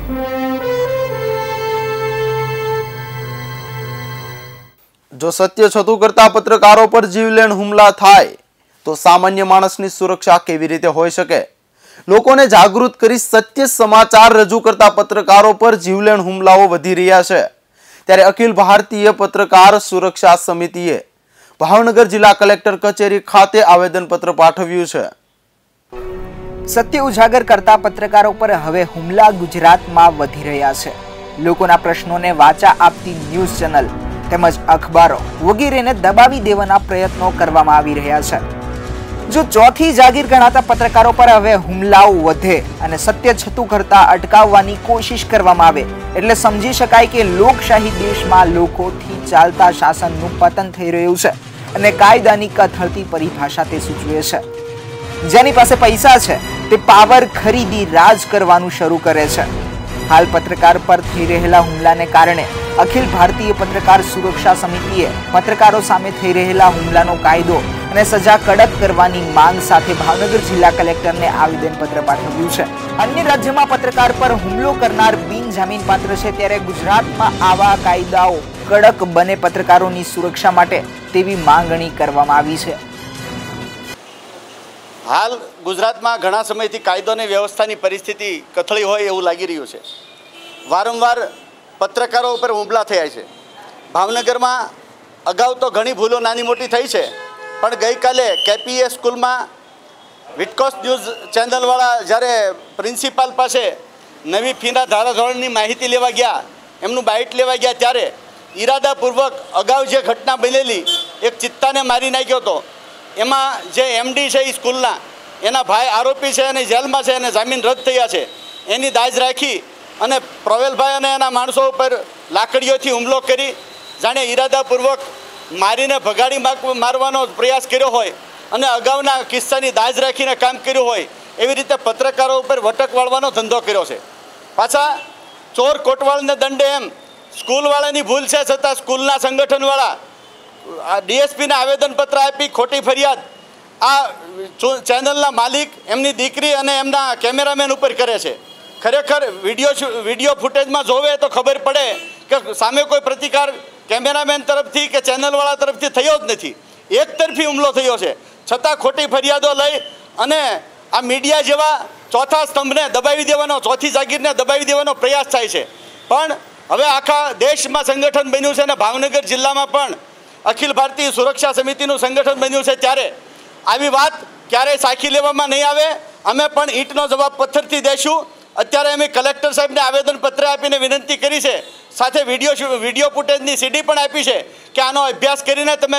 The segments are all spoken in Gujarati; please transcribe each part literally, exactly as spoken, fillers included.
જો સત્ય છતું કરતા પત્રકારો પર જીવલેણ હુમલા થાય તો સામાન્ય માણસની સુરક્ષા કેવી રીતે હોઈ શકે? લોકોને જાગૃત કરી સત્ય સમાચાર રજૂ કરતા પત્રકારો પર જીવલેણ હુમલાઓ વધી રહ્યા છે। ત્યારે અખિલ ભારતીય પત્રકાર સુરક્ષા સમિતિએ ભાવનગર જિલ્લા કલેક્ટર કચેરી ખાતે આવેદનપત્ર પાઠવ્યું છે। સત્ય ઉજાગર કરતા પત્રકારો પર હવે હુમલા ગુજરાતમાં વધી રહ્યા છે। લોકોના પ્રશ્નોને વાચા આપતી ન્યૂઝ ચેનલ તેમજ અખબારો વગેરેને દબાવી દેવાના પ્રયત્નો કરવામાં આવી રહ્યા છે। જો ચોથી જાગીર ગણાતા પત્રકારો પર હવે હુમલાઓ વધે અને સત્ય છતું કરતા અટકાવવાની કોશિશ કરવામાં આવે એટલે સમજી શકાય કે લોકશાહી દેશમાં લોકોથી ચાલતા શાસનનું પતન થઈ રહ્યું છે અને કાયદાની કથળતી પરિભાષા તે સૂચવે છે। જેની પાસે પૈસા છે તે પાવર ખરીદી રાજ કરવાનું શરૂ કરે છે। હાલ પત્રકાર પર થઈ રહેલા હુમલાને કારણે અખિલ ભારતીય પત્રકાર સુરક્ષા સમિતિએ પત્રકારો સામે થઈ રહેલા હુમલાનો કાયદો અને સજા કડક કરવાની માંગ સાથે ભાવનગર જિલ્લા કલેક્ટરને આવેદનપત્ર પાઠવ્યું છે। અન્ય રાજ્યમાં પત્રકાર પર હુમલો કરનાર બિનજામીન પાત્ર છે, ત્યારે ગુજરાતમાં આવા કાયદાઓ કડક બને પત્રકારોની સુરક્ષા માટે તેવી માંગણી કરવામાં આવી છે। હાલ ગુજરાતમાં ઘણા સમયથી કાયદો અને વ્યવસ્થાની પરિસ્થિતિ કથળી હોય એવું લાગી રહ્યું છે। વારંવાર પત્રકારો ઉપર હુમલા થયા છે। ભાવનગરમાં અગાઉ તો ઘણી ભૂલો નાની મોટી થઈ છે, પણ ગઈકાલે કેપીએ સ્કૂલમાં વિટકોસ ન્યૂઝ ચેનલવાળા જ્યારે પ્રિન્સિપાલ પાસે નવી ફીના ધારાધોરણની માહિતી લેવા ગયા, એમનું બાઇટ લેવા ગયા, ત્યારે ઈરાદાપૂર્વક અગાઉ જે ઘટના બનેલી એક ચિત્તાને મારી નાખ્યો હતો, એમાં જે એમડી છે એ સ્કૂલના એના ભાઈ આરોપી છે અને જેલમાં છે અને જામીન રદ થયા છે, એની દાજ રાખી અને પ્રવેલભાઈ અને એના માણસો ઉપર લાકડીઓથી હુમલો કરી જાણે ઈરાદાપૂર્વક મારીને ભગાડી મારવાનો પ્રયાસ કર્યો હોય અને અગાઉના કિસ્સાની દાજ રાખીને કામ કર્યું હોય એવી રીતે પત્રકારો ઉપર વટક વાળવાનો ધંધો કર્યો છે। પાછા ચોર કોટવાળને દંડે એમ સ્કૂલવાળાની ભૂલ છે છતાં સ્કૂલના સંગઠનવાળા ડીએસપીને આવેદનપત્ર આપી ખોટી ફરિયાદ આ ચેનલના માલિક, એમની દીકરી અને એમના કેમેરામેન ઉપર કરે છે। ખરેખર વિડીયો વિડીયો ફૂટેજમાં જોવે તો ખબર પડે કે સામે કોઈ પ્રતિકાર કેમેરામેન તરફથી કે ચેનલવાળા તરફથી થયો જ નથી, એક તરફી હુમલો થયો છે। છતાં ખોટી ફરિયાદો લઈ અને આ મીડિયા જેવા ચોથા સ્તંભને દબાવી દેવાનો, ચોથી જાગીરને દબાવી દેવાનો પ્રયાસ થાય છે। પણ હવે આખા દેશમાં સંગઠન બન્યું છે અને ભાવનગર જિલ્લામાં પણ અખિલ ભારતીય સુરક્ષા સમિતિનું સંગઠન બન્યું છે, ત્યારે આવી વાત ક્યારેય સાખી લેવામાં નહીં આવે। અમે પણ ઈંટનો જવાબ પથ્થરથી દઈશું। અત્યારે અમે કલેક્ટર સાહેબને આવેદનપત્ર આપીને વિનંતી કરી છે, સાથે વિડીયો વિડીયો ફૂટેજની સીડી પણ આપી છે કે આનો અભ્યાસ કરીને તમે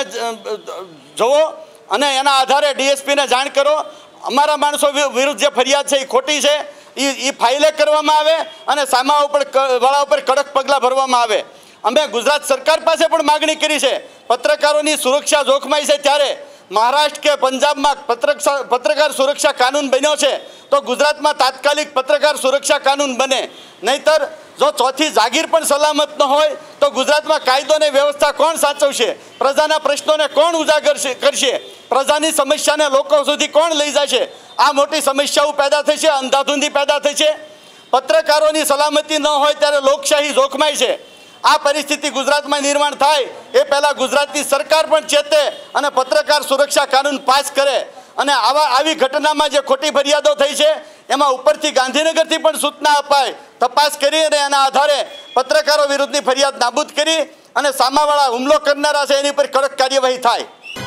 જુઓ અને એના આધારે ડીએસપીને જાણ કરો। અમારા માણસો વિરુદ્ધ જે ફરિયાદ છે એ ખોટી છે, એ એ ફાઇલે કરવામાં આવે અને સામા ઉપર વાળા ઉપર કડક પગલાં ભરવામાં આવે। અમે ગુજરાત સરકાર પાસે પણ માગણી કરી છે, પત્રકારોની સુરક્ષા જોખમાઈ છે ત્યારે મહારાષ્ટ્ર કે પંજાબમાં પત્રકાર પત્રકાર સુરક્ષા કાનૂન બન્યો છે તો ગુજરાતમાં તાત્કાલિક પત્રકાર સુરક્ષા કાનૂન બને, નહીતર જો ચોથી જાગીર પણ સલામત ન હોય તો ગુજરાતમાં કાયદો અને વ્યવસ્થા કોણ સાચવશે? પ્રજાના પ્રશ્નોને કોણ ઉજાગર કરશે? પ્રજાની સમસ્યાને લોકો સુધી કોણ લઈ જશે? આ મોટી સમસ્યાઓ પેદા થઈ છે, અંધાધૂંધી પેદા થઈ છે। પત્રકારોની સલામતી ન હોય ત્યારે લોકશાહી જોખમાય છે। આ પરિસ્થિતિ ગુજરાતમાં નિર્માણ થાય એ પહેલાં ગુજરાતની સરકાર પણ ચેતે અને પત્રકાર સુરક્ષા કાનૂન પાસ કરે અને આવા આવી ઘટનામાં જે ખોટી ફરિયાદો થઈ છે એમાં ઉપરથી ગાંધીનગરથી પણ સૂચના અપાય, તપાસ કરી અને એના આધારે પત્રકારો વિરુદ્ધની ફરિયાદ નાબૂદ કરી અને સામાવાળા હુમલો કરનારા છે એની પર કડક કાર્યવાહી થાય।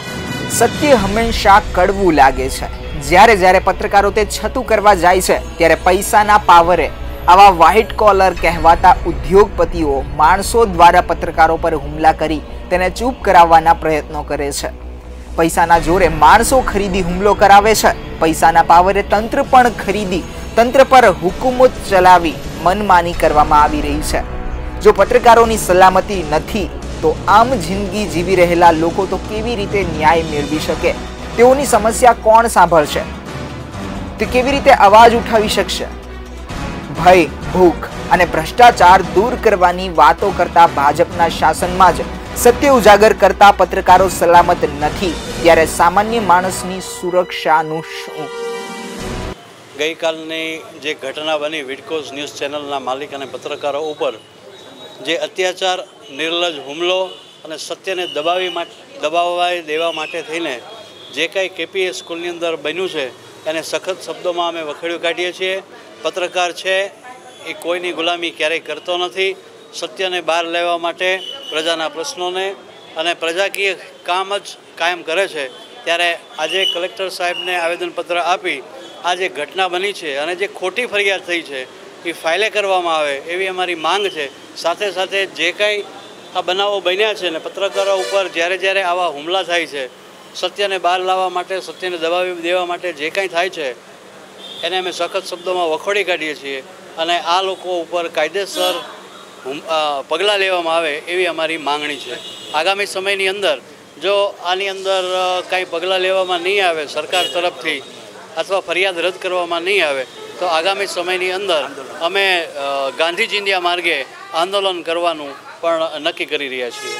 સત્ય હંમેશા કડવું લાગે છે। જ્યારે જ્યારે પત્રકારો તે છતું કરવા જાય છે ત્યારે પૈસાના પાવરે આવા વ્હાઇટ કોલર કહેવાતા ઉદ્યોગપતિઓ માણસો દ્વારા પત્રકારો પર હુમલા કરી તેને ચૂપ કરાવવાના પ્રયત્નો કરે છે। પૈસાના જોરે માણસો ખરીદી હુમલો કરાવે છે। પૈસાના પાવરે તંત્ર પણ ખરીદી તંત્ર પર હુકુમત ચલાવી મનમાની કરવામાં આવી રહી છે। જો પત્રકારોની સલામતી નથી તો આમ જિંદગી જીવી રહેલા લોકો તો કેવી રીતે ન્યાય મેળવી શકે? તેઓની સમસ્યા કોણ સાંભળશે? તે કેવી રીતે અવાજ ઉઠાવી શકશે? ભય, ભૂખ અને ભ્રષ્ટાચાર દૂર કરવાની વાતો કરતા ભાજપના શાસનમાં જ સત્ય ઉજાગર કરતા પત્રકારો સલામત નથી, ત્યારે સામાન્ય માણસની સુરક્ષાનું શું? ગઈકાલની જે ઘટના બની વિડકોઝ ન્યૂઝ ચેનલના માલિક અને પત્રકારો ઉપર જે અત્યાચાર, નિર્લજ્જ હુમલો અને સત્યને દબાવી દબાવવા દેવા માટે થઈને જે કાંઈ કેપીએસ સ્કૂલની અંદર બન્યું છે એને સખત શબ્દોમાં અમે વખોડી કાઢીએ છીએ. પત્રકાર છે એ કોઈની ગુલામી ક્યારેય કરતો નથી. સત્યને બહાર લેવા માટે, પ્રજાના પ્રશ્નોને અને પ્રજાકીય કામ જ કાયમ કરે છે. ત્યારે આજે કલેક્ટર સાહેબને આવેદનપત્ર આપી આ જે ઘટના બની છે અને જે ખોટી ફરિયાદ થઈ છે એ ફાઇલે કરવામાં આવે એવી અમારી માંગ છે. સાથે સાથે જે કાંઈ આ બનાવો બન્યા છે ને પત્રકારો ઉપર જ્યારે જ્યારે આવા હુમલા થાય છે, સત્યને બહાર લાવવા માટે, સત્યને દબાવી દેવા માટે જે કાંઈ થાય છે એને અમે સખત શબ્દોમાં વખોડી કાઢીએ છીએ અને આ લોકો ઉપર કાયદેસર પગલાં લેવામાં આવે એવી અમારી માંગણી છે. આગામી સમયની અંદર જો આની અંદર કાંઈ પગલાં લેવામાં નહીં આવે સરકાર તરફથી અથવા ફરિયાદ રદ કરવામાં નહીં આવે તો આગામી સમયની અંદર અમે ગાંધીજીના માર્ગે આંદોલન કરવાનું પણ નક્કી કરી રહ્યા છીએ.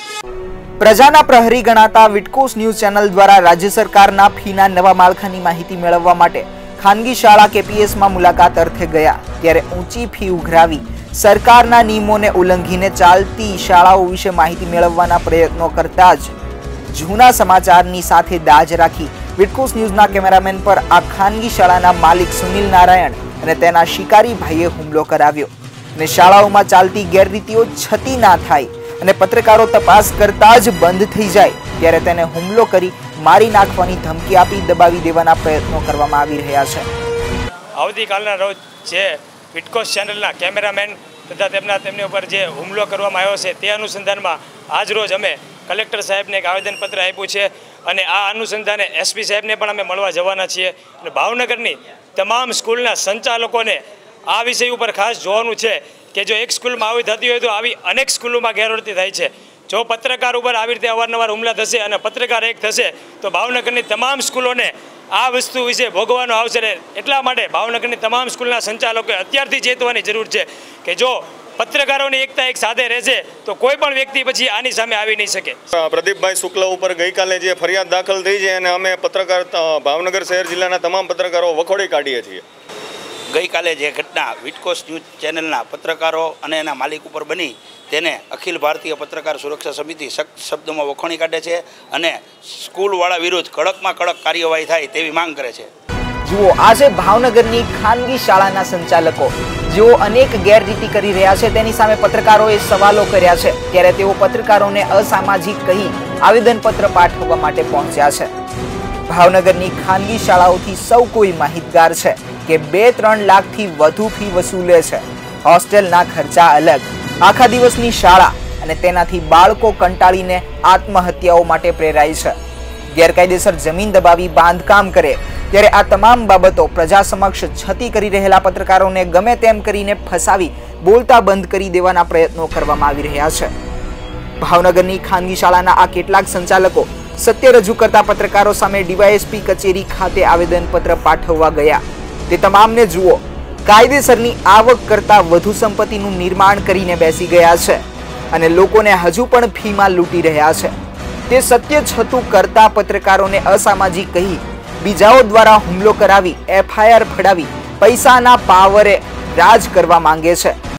પ્રજાના પ્રહરી ગણાતા વિડકોઝ ન્યૂઝ ચેનલ દ્વારા રાજ્ય સરકારના ફીના નવા માળખાની માહિતી મેળવવા માટે ખાનગી શાળા કેપીએસમાં મુલાકાત અર્થે ગયા ત્યારે ઊંચી ફી ઉઘરાવી સરકારના નિયમોને ઉલ્લંઘીને ચાલતી શાળાઓ વિશે માહિતી મેળવવાના પ્રયત્નો કરતા જ જૂના સમાચારની સાથે દાજ રાખી વિડકોઝ ન્યૂઝના કેમેરામેન પર આ ખાનગી શાળાના માલિક સુનિલ નારાયણ અને તેના શિકારી ભાઈએ હુમલો કરાવ્યો અને શાળાઓમાં ચાલતી ગેરરીતિઓ છતી ના થાય અને પત્રકારો તપાસ કરતા જ બંધ થઈ જાય ત્યારે તેને હુમલો કરી મારી નાખવાની ધમકી આપી દબાવી દેવાના પ્રયત્નો કરવામાં આવી રહ્યા છે. આવતીકાલના રોજ જે વિડકોઝ ચેનલના કેમેરામેન તથા તેમના તેમની ઉપર જે હુમલો કરવામાં આવ્યો છે તે અનુસંધાનમાં આજ રોજ અમે કલેક્ટર સાહેબને એક આવેદનપત્ર આપ્યું છે અને આ અનુસંધાને એસપી સાહેબને પણ અમે મળવા જવાના છીએ અને ભાવનગરની તમામ સ્કૂલના સંચાલકોને આ વિષય ઉપર ખાસ જોવાનું છે કે જો એક સ્કૂલમાં આવી થતી હોય તો આવી અનેક સ્કૂલોમાં ગેરવર્તણૂક થાય છે. જો પત્રકાર ઉપર આવી રીતે અવારનવાર હુમલા થશે અને પત્રકાર એક થશે તો ભાવનગરની તમામ સ્કૂલોને આ વસ્તુ વિશે ભોગવવાનો આવશે. એટલા માટે ભાવનગરની તમામ સ્કૂલના સંચાલકોએ અત્યારથી ચેતવાની જરૂર છે કે જો પત્રકારોની એકતા એક સાથે રહેશે તો કોઈ પણ વ્યક્તિ પછી આની સામે આવી નહીં શકે. પ્રદીપભાઈ શુક્લ ઉપર ગઈકાલે જે ફરિયાદ દાખલ થઈ છે અને અમે પત્રકાર ભાવનગર શહેર જિલ્લાના તમામ પત્રકારો વખોડી કાઢીએ છીએ. ગઈકાલે જે ઘટના વિડકોઝ ન્યૂઝ ચેનલના પત્રકારો અને એના માલિક ઉપર બની તેને અખિલ ભારતીય પત્રકાર સુરક્ષા સમિતિ સખ્ત શબ્દોમાં વખોડી કાઢે છે અને સ્કૂલવાળા વિરુદ્ધ કડકમાં કડક કાર્યવાહી થાય તેવી માંગ કરે છે. જુઓ, આજે ભાવનગરની ખાનગી શાળાના સંચાલકો જેઓ અનેક ગેરરીતિ કરી રહ્યા છે તેની સામે પત્રકારોએ સવાલો કર્યા છે ત્યારે તેઓ પત્રકારોને અસામાજિક કહી આવેદનપત્ર પાઠવવા માટે પહોંચ્યા છે. ભાવનગરની ખાનગી શાળાઓથી સૌ કોઈ માહિતગાર છે કે બે ત્રણ લાખથી વધુ ફી વસૂલે છે. હોસ્ટેલના ખર્ચા અલગ, આખા દિવસની શાળા અને તેનાથી બાળકો કંટાળીને આત્મહત્યાઓ માટે પ્રેરાય છે. ગેરકાયદેસર જમીન દબાવી બાંધકામ કરે ત્યારે આ તમામ બાબતો પ્રજા સમક્ષ છતી કરી રહેલા પત્રકારોને ગમે તેમ કરીને ફસાવી બોલતા બંધ કરી દેવાના પ્રયત્નો કરવામાં આવી રહ્યા છે. ભાવનગરની ખાનગી શાળાના આ કેટલાક સંચાલકો સત્ય રજૂ કરતા પત્રકારો સામે ડીવાયએસપી કચેરી ખાતે આવેદનપત્ર પાઠવવા ગયા. તે તમામને જુઓ, કાયદેસરની આવક કરતા વધુ સંપત્તિનું નિર્માણ કરીને બેસી ગયા છે અને લોકોને હજુ પણ ફીમાં લૂંટી રહ્યા છે. તે સત્ય છતું કરતા પત્રકારોને અસામાજિક કહી બીજાઓ દ્વારા હુમલો કરાવી એફઆઈઆર ફડાવી પૈસાના પાવરે રાજ કરવા માંગે છે.